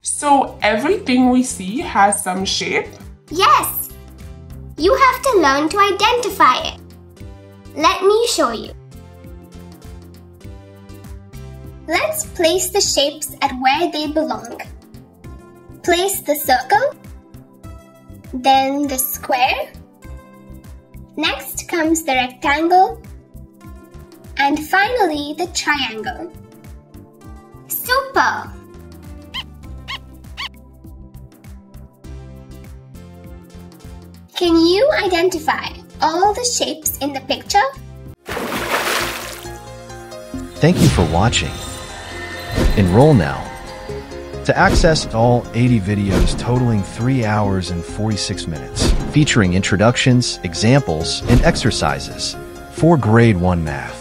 So everything we see has some shape? Yes. You have to learn to identify it. Let me show you. Let's place the shapes at where they belong. Place the circle, then the square. Next comes the rectangle, and finally the triangle. Super! Can you identify all the shapes in the picture? Thank you for watching. Enroll now to access all 80 videos totaling 3 hours and 46 minutes, featuring introductions, examples, and exercises for Grade 1 Math.